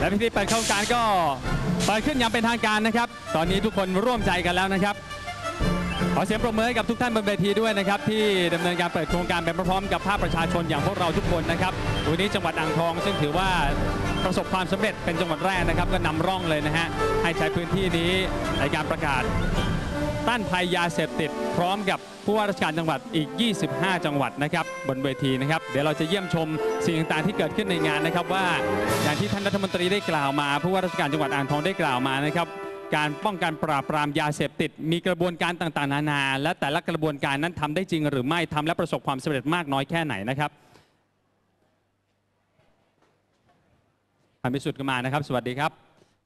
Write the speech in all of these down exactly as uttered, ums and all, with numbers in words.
และพิธีเปิดโครงการก็เปิดขึ้นอย่างเป็นทางการนะครับตอนนี้ทุกคนร่วมใจกันแล้วนะครับขอเสียงปรบมือให้กับทุกท่านบนเวทีด้วยนะครับที่ดำเนินการเปิดโครงการไปพร้อมๆกับภาคประชาชนอย่างพวกเราทุกคนนะครับวันนี้จังหวัดอ่างทองซึ่งถือว่าประสบความสำเร็จเป็นจังหวัดแรกนะครับก็นำร่องเลยนะฮะให้ใช้พื้นที่นี้ในการประกาศต้านภัยยาเสพติดพร้อมกับผู้ว่าราชการจังหวัดอีกยี่สิบห้าจังหวัดนะครับบนเวทีนะครับเดี๋ยวเราจะเยี่ยมชมสิ่งต่างๆที่เกิดขึ้นในงานนะครับว่าอย่างที่ท่านรัฐมนตรีได้กล่าวมาผู้ว่าราชการจังหวัดอ่างทองได้กล่าวมานะครับการป้องกันปราบปรามยาเสพติดมีกระบวนการต่างๆนานาและแต่ละกระบวนการนั้นทำได้จริงหรือไม่ทำและประสบความสำเร็จมากน้อยแค่ไหนนะครับท่านพิสุทธิ์ก็มานะครับสวัสดีครับ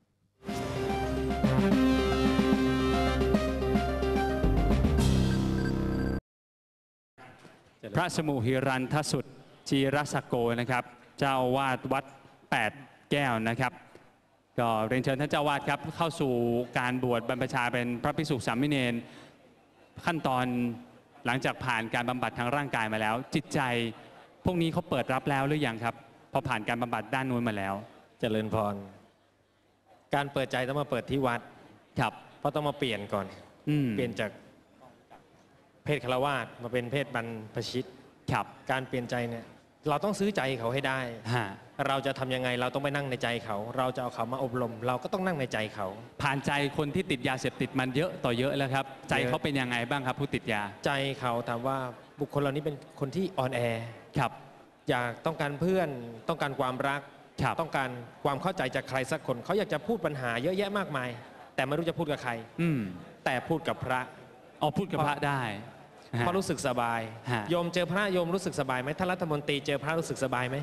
พระสมุหิรันทสุทธิ์จีรสโกนะครับเจ้าอาวาสวัดแปดแก้วนะครับก็เรียนเชิญท่านเจ้าอาวาสครับเข้าสู่การบวชบรรพชาเป็นพระภิกษุสามเณรขั้นตอนหลังจากผ่านการบำบัดทางร่างกายมาแล้วจิตใจพวกนี้เขาเปิดรับแล้วหรือยังครับพอผ่านการบำบัดด้านนู้นมาแล้วเจริญพรการเปิดใจต้องมาเปิดที่วัดครับเพราะต้องมาเปลี่ยนก่อนเปลี่ยนจากเพศฆราวาสมาเป็นเพศบรรพชิตครับการเปลี่ยนใจเนี่ยเราต้องซื้อใจเขาให้ได้เราจะทำยังไงเราต้องไปนั่งในใจเขาเราจะเอาเขามาอบรมเราก็ต้องนั่งในใจเขาผ่านใจคนที่ติดยาเสพติดมันเยอะต่อเยอะแล้วครับใจเขาเป็นยังไงบ้างครับผู้ติดยาใจเขาถามว่าบุคคลเหล่านี้เป็นคนที่อ่อนแอครับอยากต้องการเพื่อนต้องการความรักต้องการความเข้าใจจากใครสักคนเขาอยากจะพูดปัญหาเยอะแยะมากมายแต่ไม่รู้จะพูดกับใครแต่พูดกับพระอ๋อพูดกับพระได้เพราะรู้สึกสบายโยมเจอพระโยมรู้สึกสบายไหมท่านรัฐมนตรีเจอพระรู้สึกสบายไหม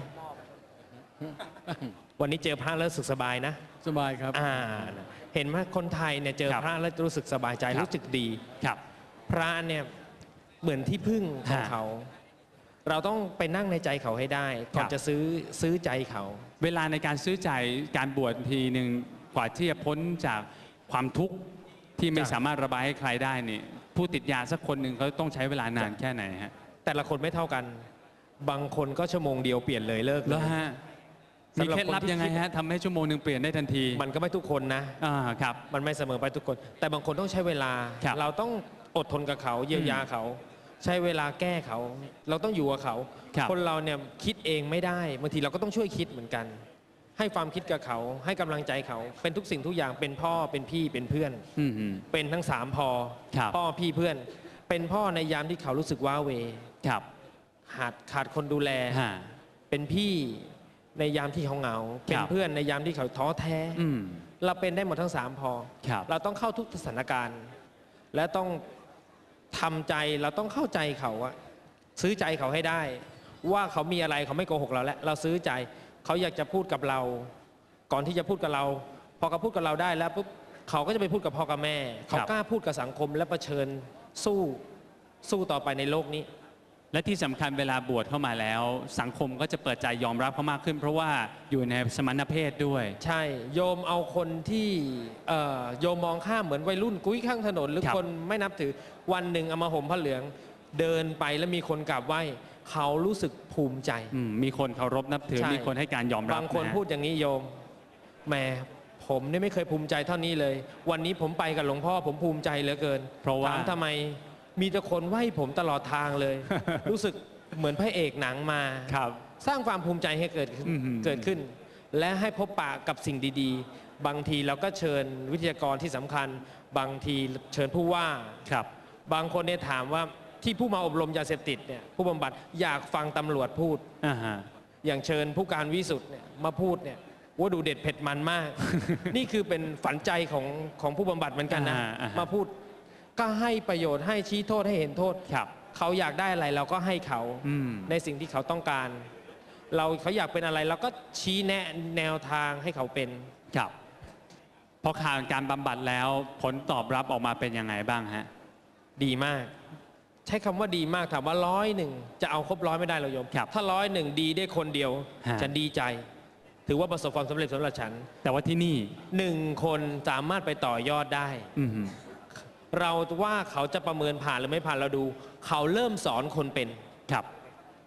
วันนี้เจอพระแล้วรู้สึกสบายนะสบายครับอ่าเห็นไหมคนไทยเนี่ยเจอพระแล้วรู้สึกสบายใจรู้สึกดีครับพระเนี่ยเหมือนที่พึ่งของเขาเราต้องไปนั่งในใจเขาให้ได้ก่อนจะซื้อซื้อใจเขาเวลาในการซื้อใจการบวชทีหนึ่งกว่าที่จะพ้นจากความทุกข์ที่ไม่สามารถระบายให้ใครได้นี่ผู้ติดยาสักคนหนึ่งเขาต้องใช้เวลานานแค่ไหนฮะแต่ละคนไม่เท่ากันบางคนก็ชั่วโมงเดียวเปลี่ยนเลยเลิกแล้วฮะมีเคล็ดลับยังไงฮะทำให้ชั่วโมงหนึ่งเปลี่ยนได้ทันทีมันก็ไม่ทุกคนนะอ่าครับมันไม่เสมอไปทุกคนแต่บางคนต้องใช้เวลาเราต้องอดทนกับเขาเยียวยาเขาใช้เวลาแก้เขาเราต้องอยู่กับเขาคนเราเนี่ยคิดเองไม่ได้บางทีเราก็ต้องช่วยคิดเหมือนกันให้ความคิดกับเขาให้กำลังใจเขาเป็นทุกสิ่งทุกอย่างเป็นพ่อเป็นพี่เป็นเพื่อนเป็นทั้งสามพอพ่อพี่เพื่อนเป็นพ่อในยามที่เขารู้สึกว้าเวขาดขาดคนดูแลเป็นพี่ในยามที่เขาเหงาเป็นเพื่อนในยามที่เขาท้อแท้เราเป็นได้หมดทั้งสามพอเราต้องเข้าทุกสถานการณ์และต้องทำใจเราต้องเข้าใจเขาอะซื้อใจเขาให้ได้ว่าเขามีอะไรเขาไม่โกหกเราแล้วเราซื้อใจเขาอยากจะพูดกับเราก่อนที่จะพูดกับเราพอเขาพูดกับเราได้แล้วปุ๊บเขาก็จะไปพูดกับพ่อกับแม่เขากล้าพูดกับสังคมและเผชิญสู้สู้ต่อไปในโลกนี้และที่สำคัญเวลาบวชเข้ามาแล้วสังคมก็จะเปิดใจยอมรับเขามากขึ้นเพราะว่าอยู่ในสมณเพศด้วยใช่โยมเอาคนที่โยมมองข้ามเหมือนวัยรุ่นกุ้ยข้างถนนหรือคนไม่นับถือวันหนึ่งเอามาห่มผ้าเหลืองเดินไปแล้วมีคนกราบไหว้เขารู้สึกภูมิใจมีคนเคารพนับถือมีคนให้การยอมรับบางคนพูดอย่างนี้โยมแหมผมนี่ไม่เคยภูมิใจเท่านี้เลยวันนี้ผมไปกับหลวงพ่อผมภูมิใจเหลือเกินเพราะว่าถามทำไมมีแต่คนไหว้ผมตลอดทางเลย รู้สึกเหมือนพระเอกหนังมาสร้างความภูมิใจให้เกิดขึ้นเกิดขึ้นและให้พบปะกับสิ่งดีๆบางทีเราก็เชิญวิทยากรที่สำคัญบางทีเชิญผู้ว่าครับบางคนเนี่ยถามว่าที่ผู้มาอบรมยาเสพติดเนี่ยผู้บำบัดอยากฟังตำรวจพูด อย่างเชิญผู้การวิสุทธ์เนี่ยมาพูดเนี่ยว่าดูเด็ดเผ็ดมันมาก นี่คือเป็นฝันใจของของผู้บำบัดเหมือนกันนะมาพูดก็ให้ประโยชน์ให้ชี้โทษให้เห็นโทษเขาอยากได้อะไรเราก็ให้เขาในสิ่งที่เขาต้องการเราเขาอยากเป็นอะไรเราก็ชี้แนะแนวทางให้เขาเป็นครับพอผ่านการบำบัดแล้วผลตอบรับออกมาเป็นยังไงบ้างฮะดีมากใช้คำว่าดีมากถามว่าร้อยหนึ่งจะเอาครบร้อยไม่ได้เราโยมถ้าร้อยหนึ่งดีได้คนเดียวฉันดีใจถือว่าประสบความสำเร็จสำหรับฉันแต่ว่าที่นี่หนึ่งคนสามารถไปต่อยอดได้เราว่าเขาจะประเมินผ่านหรือไม่ผ่านเราดูเขาเริ่มสอนคนเป็นครับ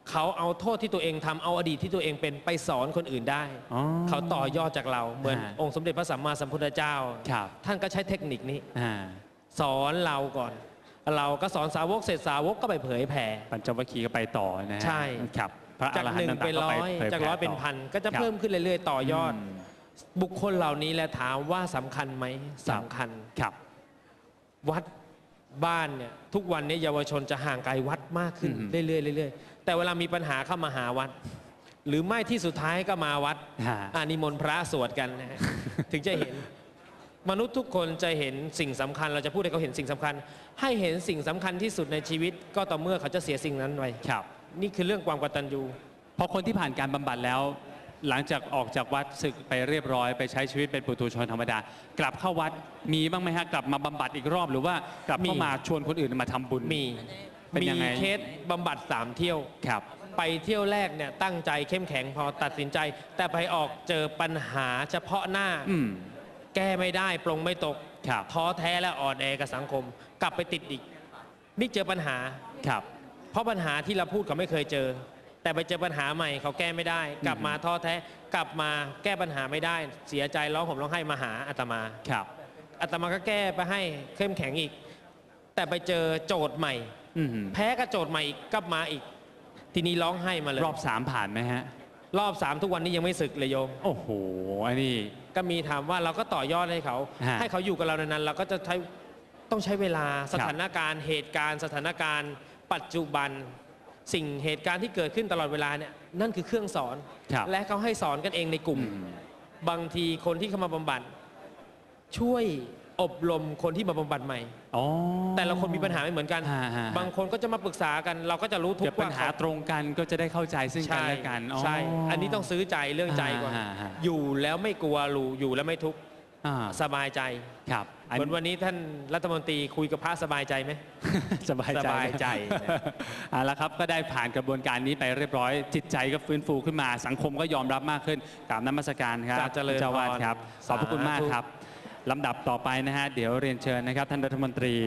เขาเอาโทษที่ตัวเองทำเอาอดีตที่ตัวเองเป็นไปสอนคนอื่นได้เขาต่อยอดจากเราเหมือนองค์สมเด็จพระสัมมาสัมพุทธเจ้าท่านก็ใช้เทคนิคนี้สอนเราก่อนเราก็สอนสาวกเสร็จสาวกก็ไปเผยแผ่ปัญจวัคคีย์ก็ไปต่อนะใช่ครับจากหนึ่งเป็นร้อยจากร้อยเป็นพันก็จะเพิ่มขึ้นเรื่อยๆต่อยอดบุคคลเหล่านี้แหละถามว่าสำคัญไหมสำคัญครับวัดบ้านเนี่ยทุกวันนี้เยาวชนจะห่างไกลวัดมากขึ้นเรื่อยๆเรื่อยๆแต่เวลามีปัญหาเข้ามาหาวัดหรือไม่ที่สุดท้ายก็มาวัดอานิมนต์พระสวดกันนะฮะถึงจะเห็นมนุษย์ทุกคนจะเห็นสิ่งสำคัญเราจะพูดให้เขาเห็นสิ่งสำคัญให้เห็นสิ่งสำคัญที่สุดในชีวิตก็ต่อเมื่อเขาจะเสียสิ่งนั้นไปครับนี่คือเรื่องความกตัญญูพอคนที่ผ่านการบำบัดแล้วหลังจากออกจากวัดศึกไปเรียบร้อยไปใช้ชีวิตเป็นปุถุชนธรรมดากลับเข้าวัดมีบ้างไหมฮะกลับมาบำบัดอีกรอบหรือว่ากลับเข้ามาชวนคนอื่นมาทำบุญมีเป็นยังไงมีเคสบำบัดสามเที่ยวครับไปเที่ยวแรกเนี่ยตั้งใจเข้มแข็งพอตัดสินใจแต่ไปออกเจอปัญหาเฉพาะหน้าแก้ไม่ได้ปรงไม่ตกท้อแท้และอ่อนแอกับสังคมกลับไปติดอีกนี่เจอปัญหาครับเพราะปัญหาที่เราพูดเขาไม่เคยเจอแต่ไปเจอปัญหาใหม่เขาแก้ไม่ได้กลับมาท้อแท้กลับมาแก้ปัญหาไม่ได้เสียใจร้องห่มร้องไห้มาหาอาตมาครับอาตมาก็แก้ไปให้เข้มแข็งอีกแต่ไปเจอโจทย์ใหม่แพ้กับโจทย์ใหม่อีกกลับมาอีกทีนี้ร้องไห้มาเลยรอบสามผ่านไหมฮะรอบสามทุกวันนี้ยังไม่สึกเลยโยมโอ้โหอันนี้ก็มีถามว่าเราก็ต่อยอดให้เขาให้เขาอยู่กับเรานานๆเราก็จะใช้ต้องใช้เวลาสถานการณ์เหตุการณ์สถานการณ์ปัจจุบันสิ่งเหตุการณ์ที่เกิดขึ้นตลอดเวลาเนี่ยนั่นคือเครื่องสอนและเขาให้สอนกันเองในกลุ่มบางทีคนที่เข้ามาบำบัดช่วยอบรมคนที่มาบำบัดใหม่แต่ละคนมีปัญหาไม่เหมือนกันบางคนก็จะมาปรึกษากันเราก็จะรู้ทุกปัญหาตรงกันก็จะได้เข้าใจซึ่งกันและกันใช่อันนี้ต้องซื้อใจเรื่องใจก่อนอยู่แล้วไม่กลัวรู้อยู่แล้วไม่ทุกข์สบายใจครับเหมือนวันนี้ท่านรัฐมนตรีคุยกับพระสบายใจไหมสบายใจสบายใจเอาละครับก็ได้ผ่านกระบวนการนี้ไปเรียบร้อยจิตใจก็ฟื้นฟูขึ้นมาสังคมก็ยอมรับมากขึ้นกราบนมัสการครับเจ้าวาดครับขอบพระคุณมากครับลำดับต่อไปนะฮะเดี๋ยวเรียนเชิญนะครับท่านรัฐมนตรี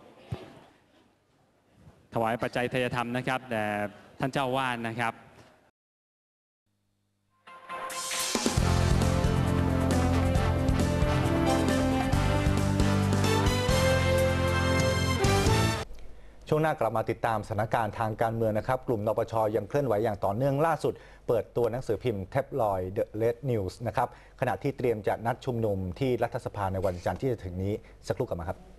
ถวายปัจจัยทายธรรมนะครับแด่ท่านเจ้าวาดนะครับช่วงหน้ากลับมาติดตามสถานการณ์ทางการเมืองนะครับกลุ่มนปช.ยังเคลื่อนไหวอย่างต่อเนื่องล่าสุดเปิดตัวหนังสือพิมพ์แท็บลอยด์ The Red News นะครับขณะที่เตรียมจะนัดชุมนุมที่รัฐสภาในวันจันทร์ที่จะถึงนี้สักครู่กลับมาครับ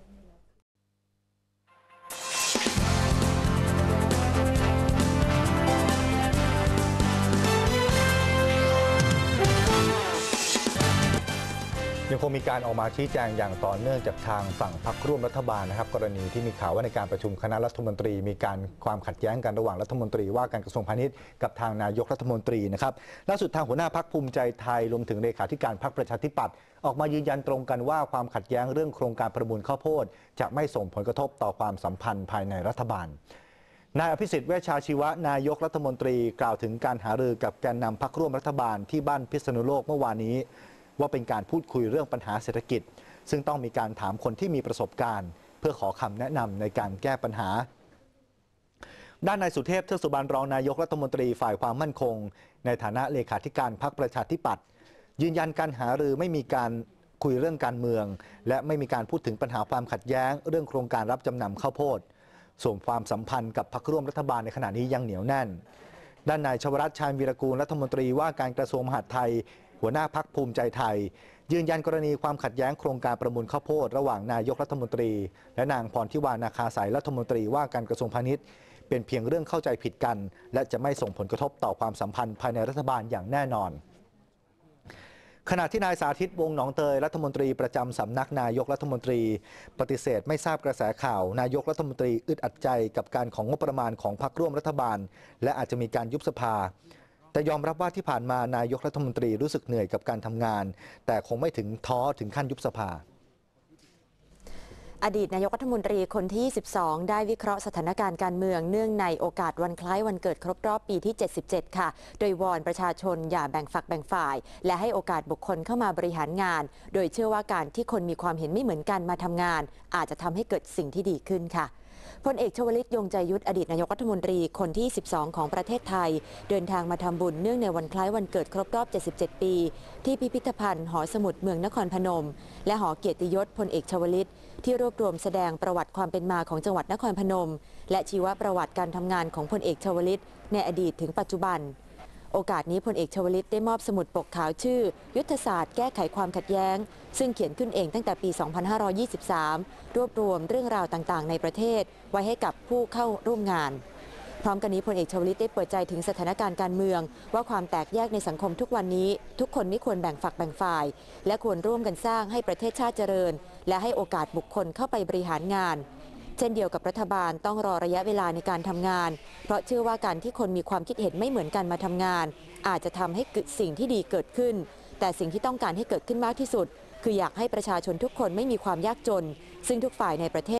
ยังคงมีการออกมาชี้แจงอย่างต่อเนื่องจากทางฝั่งพรรคร่วมรัฐบาลนะครับกรณีที่มีข่าวว่าในการประชุมคณะรัฐมนตรีมีการความขัดแย้งกันระหว่างรัฐมนตรีว่าการกระทรวงพาณิชย์กับทางนายกรัฐมนตรีนะครับล่าสุดทางหัวหน้าพรรคภูมิใจไทยรวมถึงเลขาธิการพรรคประชาธิปัตย์ออกมายืนยันตรงกันว่าความขัดแย้งเรื่องโครงการประมูลข้าวโพดจะไม่ส่งผลกระทบต่อความสัมพันธ์ภายในรัฐบาลนายอภิสิทธิ์เวชชาชีวะนายกรัฐมนตรีกล่าวถึงการหารือกับแกนนำพรรคร่วมรัฐบาลที่บ้านพิษณุโลกเมื่อวานนี้ว่าเป็นการพูดคุยเรื่องปัญหาเศรษฐกิจซึ่งต้องมีการถามคนที่มีประสบการณ์เพื่อขอคำแนะนำในการแก้ปัญหาด้านนายสุเทพเทือกสุบรรณรองนายกรัฐมนตรีฝ่ายความมั่นคงในฐานะเลขาธิการพรรคประชาธิปัตย์ยืนยันการหารือไม่มีการคุยเรื่องการเมืองและไม่มีการพูดถึงปัญหาความขัดแย้งเรื่องโครงการรับจำนำข้าวโพดส่วนความสัมพันธ์กับพรรคร่วมรัฐบาลในขณะนี้ยังเหนียวแน่นด้านนายชวรัตน์ชาญวีรกูลรัฐมนตรีว่าการกระทรวงมหาดไทยหัวหน้าพรรคภูมิใจไทยยืนยันกรณีความขัดแย้งโครงการประมูลข้าวโพดระหว่างนายกรัฐมนตรีและนางพรทิวานาคาสายรัฐมนตรีว่าการกระทรวงพาณิชย์เป็นเพียงเรื่องเข้าใจผิดกันและจะไม่ส่งผลกระทบต่อความสัมพันธ์ภายในรัฐบาลอย่างแน่นอนขณะที่นายสาธิตวงศ์หนองเตยรัฐมนตรีประจำสำนักนายกรัฐมนตรีปฏิเสธไม่ทราบกระแสข่าวนายกรัฐมนตรีอึดอัดใจกับการของงบประมาณของพรรคร่วมรัฐบาลและอาจจะมีการยุบสภาแต่ยอมรับว่าที่ผ่านมานายกรัฐมนตรีรู้สึกเหนื่อยกับการทำงานแต่คงไม่ถึงท้อถึงขั้นยุบสภาอดีตนายกรัฐมนตรีคนที่ยี่สิบสองได้วิเคราะห์สถานการณ์การเมืองเนื่องในโอกาสวันคล้ายวันเกิดครบรอบปีที่เจ็ดสิบเจ็ดค่ะโดยวอนประชาชนอย่าแบ่งฝักแบ่งฝ่ายและให้โอกาสบุคคลเข้ามาบริหารงานโดยเชื่อว่าการที่คนมีความเห็นไม่เหมือนกันมาทำงานอาจจะทำให้เกิดสิ่งที่ดีขึ้นค่ะพลเอกชวลิตยงใจยุทธอดีตนายกรัฐมนตรีคนที่ สิบสอง ของประเทศไทยเดินทางมาทำบุญเนื่องในวันคล้ายวันเกิดครบรอบ เจ็ดสิบเจ็ด ปีที่พิพิธภัณฑ์หอสมุดเมืองนครพนมและหอเกียรติยศพลเอกชวลิตที่รวบรวมแสดงประวัติความเป็นมาของจังหวัดนครพนมและชีวประวัติการทำงานของพลเอกชวลิตในอดีตถึงปัจจุบันโอกาสนี้พลเอกชวลิตได้มอบสมุดปกขาวชื่อยุทธศาสตร์แก้ไขความขัดแย้งซึ่งเขียนขึ้นเองตั้งแต่ปี สองพันห้าร้อยยี่สิบสาม รวบรวมเรื่องราวต่างๆในประเทศไว้ให้กับผู้เข้าร่วมงานพร้อมกันนี้พลเอกชวลิตได้เปิดใจถึงสถานการณ์การเมืองว่าความแตกแยกในสังคมทุกวันนี้ทุกคนไม่ควรแบ่งฝักแบ่งฝ่ายและควรร่วมกันสร้างให้ประเทศชาติเจริญและให้โอกาสบุคคลเข้าไปบริหารงานเช่นเดียวกับรัฐบาลต้องรอระยะเวลาในการทำงานเพราะเชื่อว่าการที่คนมีความคิดเห็นไม่เหมือนกันมาทำงานอาจจะทำให้สิ่งที่ดีเกิดขึ้นแต่สิ่งที่ต้องการให้เกิดขึ้นมากที่สุดคืออยากให้ประชาชนทุกคนไม่มีความยากจนซึ่งทุกฝ่ายในประเทศ